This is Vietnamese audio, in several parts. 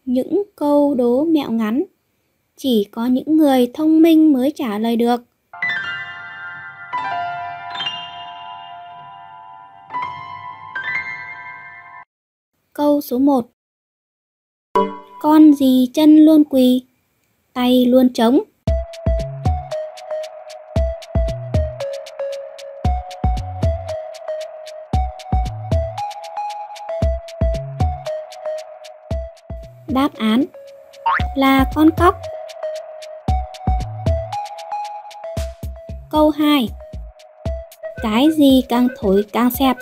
Những câu đố mẹo ngắn chỉ có những người thông minh mới trả lời được. Câu số 1. Con gì chân luôn quỳ, tay luôn trống? Đáp án là con cóc. Câu 2. Cái gì càng thổi càng xẹp?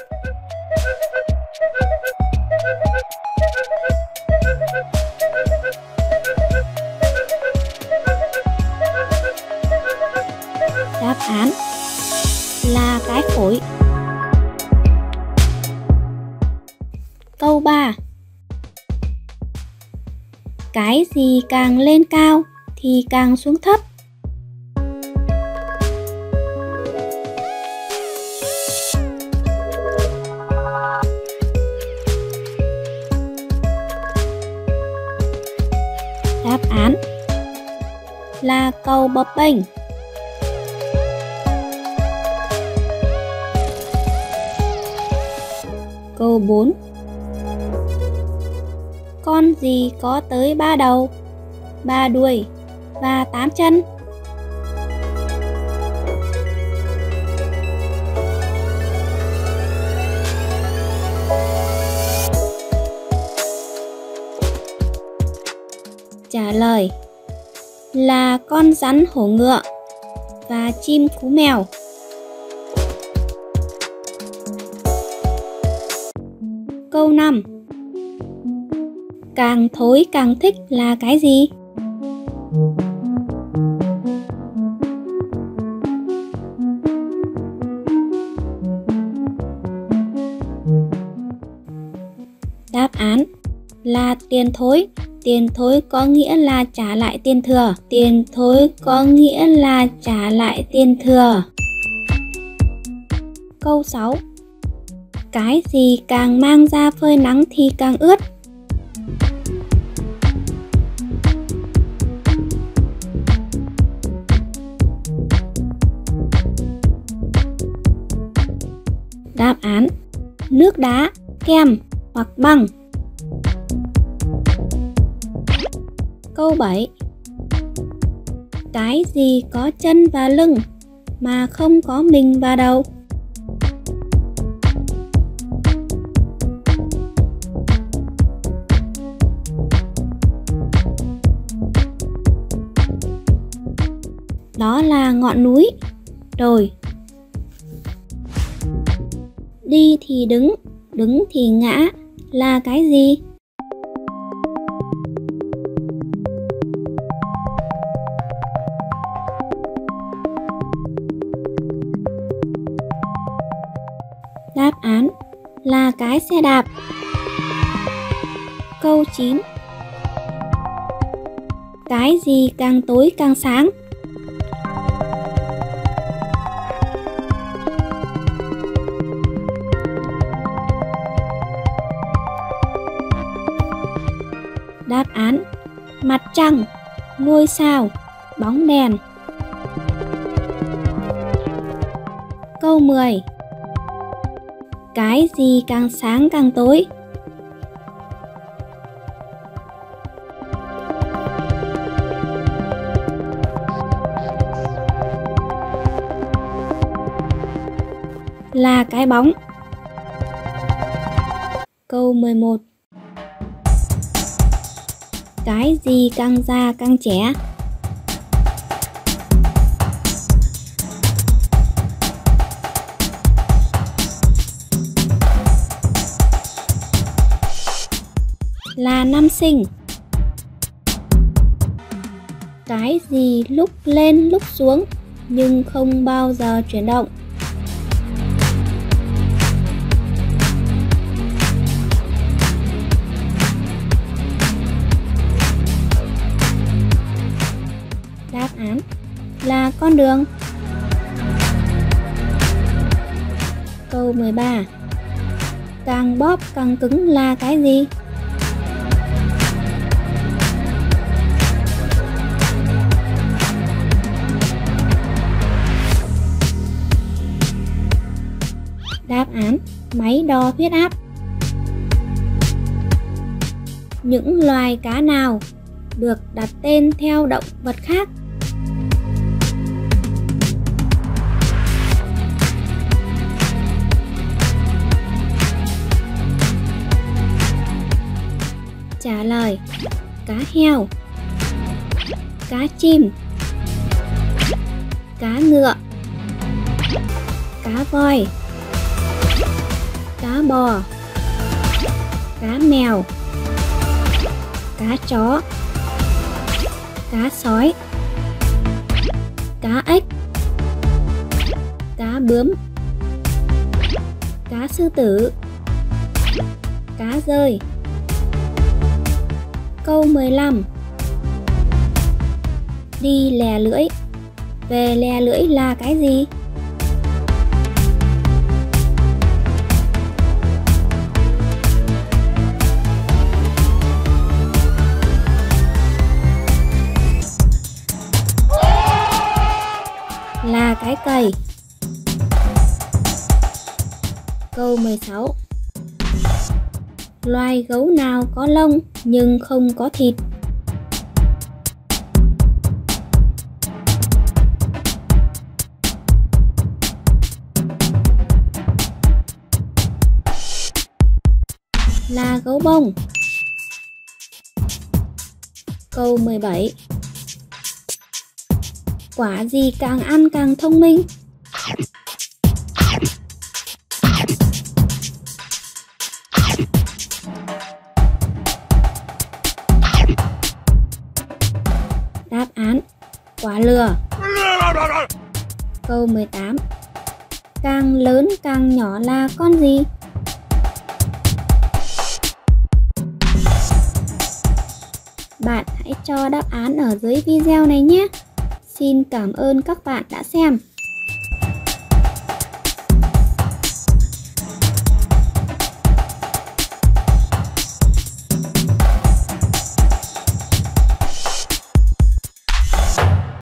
Đáp án là cái phổi. Câu 3. Cái gì càng lên cao thì càng xuống thấp? Đáp án là cầu bập bênh. Câu 4. Con gì có tới 3 đầu, 3 đuôi và 8 chân? Trả lời là con rắn hổ ngựa và chim cú mèo. Câu 5. Càng thối càng thích là cái gì? Đáp án là tiền thối. Tiền thối có nghĩa là trả lại tiền thừa. Tiền thối có nghĩa là trả lại tiền thừa. Câu 6. Cái gì càng mang ra phơi nắng thì càng ướt? Đáp án nước đá, kem hoặc băng. Câu 7. Cái gì có chân và lưng mà không có mình và đầu? Đó là ngọn núi, đồi. Đi thì đứng, đứng thì ngã là cái gì? Đáp án là cái xe đạp. Câu 9. Cái gì càng tối càng sáng? Đáp án mặt trăng, ngôi sao, bóng đèn. Câu 10. Cái gì càng sáng càng tối? Là cái bóng. Câu 11. Cái gì càng già càng trẻ? Là năm sinh. Cái gì lúc lên lúc xuống nhưng không bao giờ chuyển động? Đáp án là con đường. Câu 13. Càng bóp càng cứng là cái gì? Máy đo huyết áp. Những loài cá nào được đặt tên theo động vật khác? Trả lời: cá heo, cá chim, cá ngựa, cá voi, cá bò, cá mèo, cá chó, cá sói, cá ếch, cá bướm, cá sư tử, cá dơi. Câu 15. Đi lè lưỡi. Về lè lưỡi là cái gì? Là cái cày. Câu 16. Loài gấu nào có lông nhưng không có thịt? Là gấu bông. Câu 17. Quả gì càng ăn càng thông minh? Đáp án: quả lừa. Câu 18. Càng lớn càng nhỏ là con gì? Bạn hãy cho đáp án ở dưới video này nhé. Xin cảm ơn các bạn đã xem.